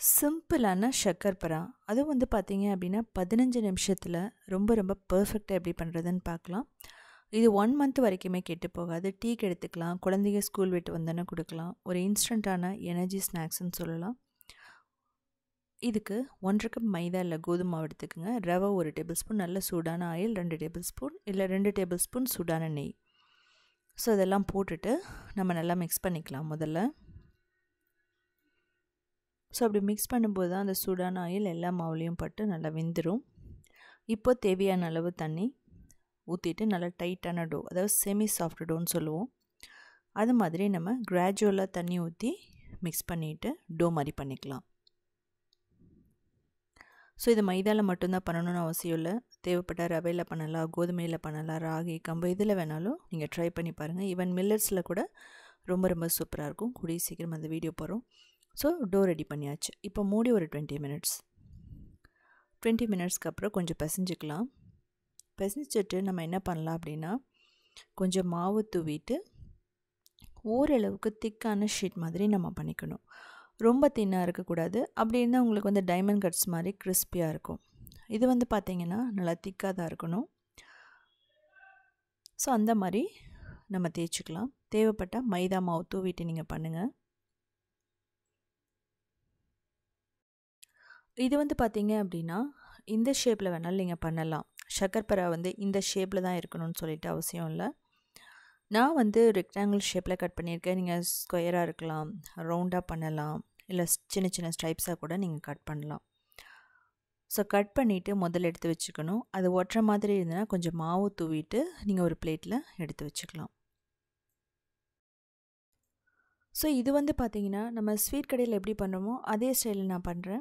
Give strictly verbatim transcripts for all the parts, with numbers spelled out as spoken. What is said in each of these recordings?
சிம்பிளான சர்க்கரை அதுவும் வந்து பார்த்தீங்க அப்படின்னா பதினஞ்சு நிமிஷத்தில் ரொம்ப ரொம்ப பர்ஃபெக்டாக எப்படி பண்ணுறதுன்னு பார்க்கலாம். இது ஒன் மந்த் வரைக்குமே கெட்டு போகாது. டீக்கு எடுத்துக்கலாம், குழந்தைங்க ஸ்கூல் விட்டு வந்தோன்னே கொடுக்கலாம். ஒரு இன்ஸ்டண்ட்டான எனர்ஜி ஸ்நாக்ஸ்ன்னு சொல்லலாம். இதுக்கு ஒன்றரை கப் மைதா இல்லை கோதுமை மாவு எடுத்துக்கோங்க. ரவை ஒரு டேபிள் ஸ்பூன், நல்ல சூடான ஆயில் ரெண்டு டேபிள் ஸ்பூன் இல்லை ரெண்டு டேபிள் ஸ்பூன் சூடான நெய். ஸோ இதெல்லாம் போட்டுட்டு நம்ம நல்லா மிக்ஸ் பண்ணிக்கலாம் முதல்ல. ஸோ அப்படி மிக்ஸ் பண்ணும்போது தான் அந்த சூடான ஆயில் எல்லா மாவுலேயும் பட்டு நல்லா வெந்துடும். இப்போ தேவையான அளவு தண்ணி ஊற்றிட்டு நல்லா டைட்டான டோ, அதாவது செமி சாஃப்ட் டோன்னு சொல்லுவோம், அது மாதிரி நம்ம கிராஜுவலாக தண்ணி ஊற்றி மிக்ஸ் பண்ணிவிட்டு டோ மாதிரி பண்ணிக்கலாம். ஸோ இது மைதாவில் மட்டும்தான் பண்ணணும்னு அவசியம் இல்லை. தேவைப்பட்ட ரவையில் பண்ணலாம், கோதுமையில் பண்ணலாம், ராகி கம்பு இதில் வேணாலும் நீங்கள் ட்ரை பண்ணி பாருங்கள். ஈவன் மில்லட்ஸில் கூட ரொம்ப ரொம்ப சூப்பராக இருக்கும். கூடிய சீக்கிரம் அந்த வீடியோ போகிறோம். ஸோ டோ ரெடி பண்ணியாச்சு. இப்போ மூடி ஒரு டுவெண்ட்டி மினிட்ஸ் டுவெண்ட்டி மினிட்ஸ்க்கு அப்புறம் கொஞ்சம் பிசைஞ்சிக்கலாம். பிசைஞ்சிட்டு நம்ம என்ன பண்ணலாம் அப்படின்னா, கொஞ்சம் மாவு தூவிட்டு ஓரளவுக்கு திக்கான ஷீட் மாதிரி நம்ம பண்ணிக்கணும். ரொம்ப தின்னாக இருக்கக்கூடாது. அப்படி இருந்தால் உங்களுக்கு வந்து டைமண்ட் கட்ஸ் மாதிரி கிறிஸ்பியாக இருக்கும். இது வந்து பார்த்திங்கன்னா நல்லா திக்காக தான் இருக்கணும். ஸோ அந்த மாதிரி நம்ம தேய்ச்சிக்கலாம். தேவைப்பட்டால் மைதா மாவு தூவிட்டு நீங்கள் பண்ணுங்கள். இது வந்து பார்த்திங்க அப்படின்னா இந்த ஷேப்பில் வேணாலும் நீங்கள் பண்ணலாம். சர்க்கரை வந்து இந்த ஷேப்பில் தான் இருக்கணும்னு சொல்லிட்டு அவசியம் இல்லை. நான் வந்து ரெக்டாங்கிள் ஷேப்பில் கட் பண்ணியிருக்கேன். நீங்கள் ஸ்கொயராக இருக்கலாம், ரவுண்டாக பண்ணலாம், இல்லை சின்ன சின்ன ஸ்ட்ரைப்ஸாக கூட நீங்கள் கட் பண்ணலாம். ஸோ கட் பண்ணிவிட்டு முதல்ல எடுத்து வச்சுக்கணும். அது ஒட்டுற மாதிரி இருந்ததுன்னா கொஞ்சம் மாவு தூவிட்டு நீங்கள் ஒரு பிளேட்டில் எடுத்து வச்சுக்கலாம். ஸோ இது வந்து பார்த்திங்கன்னா நம்ம ஸ்வீட் கடையில் எப்படி பண்ணுறோமோ அதே ஸ்டைலில் நான் பண்ணுறேன்.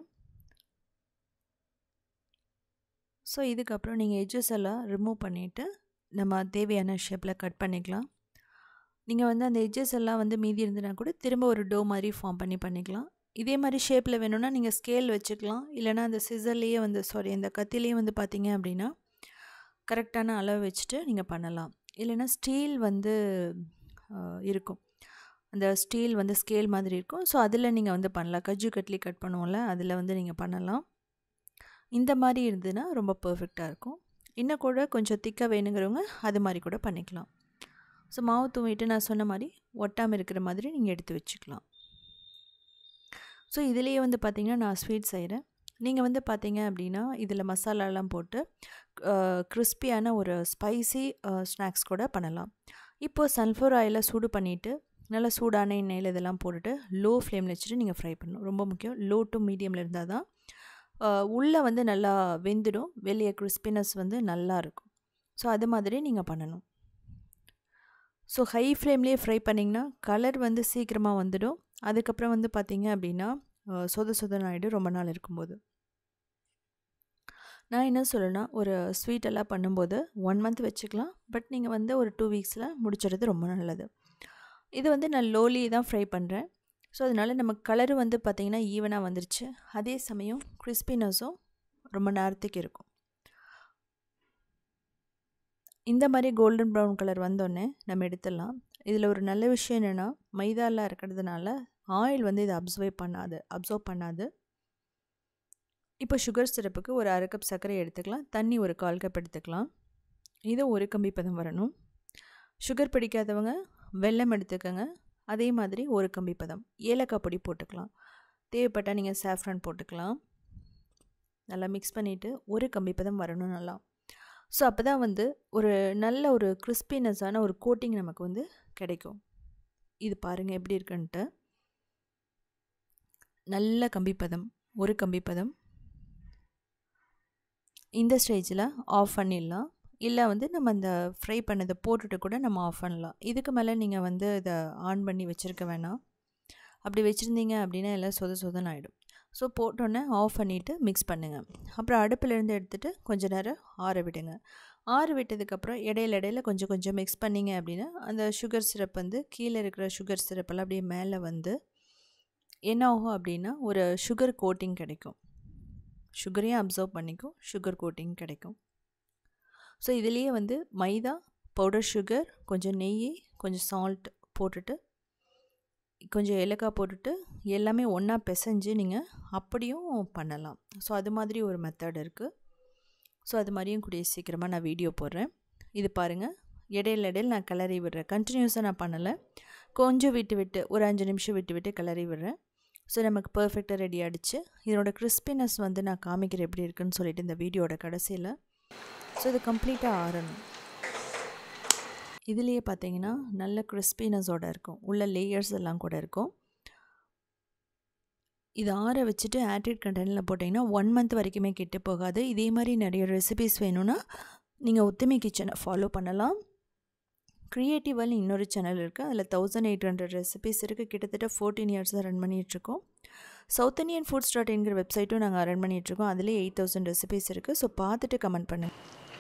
ஸோ இதுக்கப்புறம் நீங்கள் எட்ஜஸ் எல்லாம் ரிமூவ் பண்ணிவிட்டு நம்ம தேவையான ஷேப்பில் கட் பண்ணிக்கலாம். நீங்கள் வந்து அந்த எட்ஜஸ் எல்லாம் வந்து மீதி இருந்ததுனா கூட திரும்ப ஒரு டோ மாதிரி ஃபார்ம் பண்ணி பண்ணிக்கலாம். இதே மாதிரி ஷேப்பில் வேணும்னா நீங்கள் ஸ்கேல் வச்சுக்கலாம். இல்லைனா அந்த சிசர்லேயே வந்து சாரி இந்த கத்திலேயே வந்து பார்த்தீங்க அப்படின்னா கரெக்டான அளவு வச்சுட்டு நீங்கள் பண்ணலாம். இல்லைனா ஸ்டீல் வந்து இருக்கும், அந்த ஸ்டீல் வந்து ஸ்கேல் மாதிரி இருக்கும். ஸோ அதில் நீங்கள் வந்து பண்ணலாம். கஜ்ஜு கட்லி கட் பண்ணுவோம்ல, அதில் வந்து நீங்கள் பண்ணலாம். இந்த மாதிரி இருந்ததுன்னா ரொம்ப பர்ஃபெக்டாக இருக்கும். இன்னும் கூட கொஞ்சம் திக்காக வேணுங்கிறவங்க அது மாதிரி கூட பண்ணிக்கலாம். ஸோ மாவு தூவிட்டு நான் சொன்ன மாதிரி ஒட்டாமல் இருக்கிற மாதிரி நீங்கள் எடுத்து வச்சுக்கலாம். ஸோ இதிலேயே வந்து பார்த்திங்கன்னா நான் ஸ்வீட் செய்கிறேன். நீங்கள் வந்து பார்த்தீங்க அப்படின்னா இதில் மசாலாலாம் போட்டு கிறிஸ்பியான ஒரு ஸ்பைசி ஸ்நாக்ஸ் கூட பண்ணலாம். இப்போது சன்ஃப்ளவர் ஆயிலை சூடு பண்ணிவிட்டு நல்லா சூடான எண்ணெயில் இதெல்லாம் போட்டுட்டு லோ ஃப்ளேமில் வச்சுட்டு நீங்கள் ஃப்ரை பண்ணணும். ரொம்ப முக்கியம். லோ டு மீடியமில் இருந்தால் தான் உள்ளே வந்து நல்லா வெந்துடும், வெளியே கிறிஸ்பினஸ் வந்து நல்லா இருக்கும். ஸோ அது மாதிரி நீங்கள் பண்ணணும். ஸோ ஹை ஃப்ளேம்லேயே ஃப்ரை பண்ணிங்கன்னா கலர் வந்து சீக்கிரமாக வந்துடும். அதுக்கப்புறம் வந்து பார்த்திங்க அப்படின்னா சொத சொதன்னு ஆகிடும் ரொம்ப நாள் இருக்கும்போது. நான் என்ன சொல்லணும்னா, ஒரு ஸ்வீட்டெல்லாம் பண்ணும்போது ஒன் மந்த் வச்சுக்கலாம். பட் நீங்கள் வந்து ஒரு டூ வீக்ஸில் முடிச்சிடுறது ரொம்ப நல்லது. இது வந்து நான் லோலி தான் ஃப்ரை பண்ணுறேன். ஸோ அதனால் நமக்கு கலரு வந்து பார்த்திங்கன்னா ஈவனாக வந்துருச்சு. அதே சமயம் கிறிஸ்பினஸும் ரொம்ப நேரத்துக்கு இருக்கும். இந்த மாதிரி கோல்டன் ப்ரௌன் கலர் வந்தோடனே நம்ம எடுத்துடலாம். இதில் ஒரு நல்ல விஷயம் என்னென்னா, மைதாலாம் இருக்கிறதுனால ஆயில் வந்து இதை அப்சர்வ் பண்ணாது அப்சர்வ் பண்ணாது இப்போ சுகர் சிரப்புக்கு ஒரு அரை கப் சர்க்கரை எடுத்துக்கலாம். தண்ணி ஒரு கால் கப் எடுத்துக்கலாம். இது ஒரு கம்பி பதம் வரணும். சுகர் பிடிக்காதவங்க வெல்லம் எடுத்துக்கோங்க. அதே மாதிரி ஒரு கம்பி பதம். ஏலக்காய் பொடி போட்டுக்கலாம். தேவைப்பட்டால் நீங்கள் சாஃப்ரான் போட்டுக்கலாம். நல்லா மிக்ஸ் பண்ணிவிட்டு ஒரு கம்பி பதம் வரணும் நல்லா. ஸோ அப்போ தான் வந்து ஒரு நல்ல ஒரு கிறிஸ்பினஸான ஒரு கோட்டிங் நமக்கு வந்து கிடைக்கும். இது பாருங்கள் எப்படி இருக்குன்ட்டு. நல்ல கம்பி பதம், ஒரு கம்பி பதம். இந்த ஸ்டேஜில் ஆஃப் பண்ணிடலாம். இல்லை வந்து நம்ம அந்த ஃப்ரை பண்ணதை போட்டுட்டு கூட நம்ம ஆஃப் பண்ணலாம். இதுக்கு மேலே நீங்கள் வந்து இதை ஆன் பண்ணி வச்சுருக்க வேணாம். அப்படி வச்சுருந்தீங்க அப்படின்னா எல்லாம் சொத சொதன்னு ஆகிடும். ஸோ போட்டோன்னே ஆஃப் பண்ணிவிட்டு மிக்ஸ் பண்ணுங்கள். அப்புறம் அடுப்பிலேருந்து எடுத்துகிட்டு கொஞ்சம் நேரம் ஆற விடுங்க. ஆற விட்டதுக்கப்புறம் இடையில இடையில கொஞ்சம் கொஞ்சம் மிக்ஸ் பண்ணிங்க அப்படின்னா அந்த சுகர் சிரப் வந்து கீழே இருக்கிற சுகர் சிரப்பெல்லாம் அப்படியே மேலே வந்து என்ன ஆகும் அப்படின்னா ஒரு சுகர் கோட்டிங் கிடைக்கும். சுகரையும் அப்சர்வ் பண்ணிக்கும், சுகர் கோட்டிங் கிடைக்கும். ஸோ இதுலேயே வந்து மைதா, பவுடர் சுகர், கொஞ்சம் நெய், கொஞ்சம் சால்ட் போட்டுட்டு கொஞ்சம் ஏலக்காய் போட்டுட்டு எல்லாமே ஒன்றா பிசைஞ்சு நீங்கள் அப்படியும் பண்ணலாம். ஸோ அது மாதிரி ஒரு மெத்தட் இருக்குது. ஸோ அது மாதிரியும் கூடிய சீக்கிரமாக நான் வீடியோ போடுறேன். இது பாருங்கள், இடையில இடையில் நான் கிளறி விடுறேன். கண்டினியூஸாக நான் பண்ணலை, கொஞ்சம் விட்டு விட்டு ஒரு அஞ்சு நிமிஷம் விட்டு விட்டு கிளறி விடுறேன். ஸோ நமக்கு பர்ஃபெக்டாக ரெடி ஆகிடுச்சு. இதனோட கிறிஸ்பினஸ் வந்து நான் காமிக்கிறேன் எப்படி இருக்குன்னு சொல்லிட்டு இந்த வீடியோட கடைசியில். ஸோ இது கம்ப்ளீட்டாக ஆறணும். இதுலேயே பார்த்தீங்கன்னா நல்ல கிறிஸ்பினஸோடு இருக்கும், உள்ள லேயர்ஸ் எல்லாம் கூட இருக்கும். இது ஆற வச்சுட்டு ஏர்டைட் கண்டெய்னரில் போட்டிங்கன்னா ஒன் மந்த் வரைக்குமே கெட்டு போகாது. இதே மாதிரி நிறைய ரெசிபீஸ் வேணும்னா நீங்கள் உத்தமி கிச்சனை ஃபாலோ பண்ணலாம். க்ரியேட்டிவல்னு இன்னொரு சேனல் இருக்குது, அதில் தௌசண்ட் எயிட் ஹண்ட்ரட் ரெசிபீஸ் இருக்குது. கிட்டத்தட்ட ஃபோர்டீன் இயர்ஸாக ரன் பண்ணிகிட்ருக்கோம். சவுத் இண்டியன் ஃபுட்ஸ் டாட் இன்கிற வெப்சைட்டும் நாங்கள் ரன் பண்ணிகிட்ருக்கோம். அதிலே எயிட் தௌசண்ட் ரெசிபீஸ் இருக்குது. ஸோ பார்த்துட்டு கமெண்ட் பண்ணுங்கள்.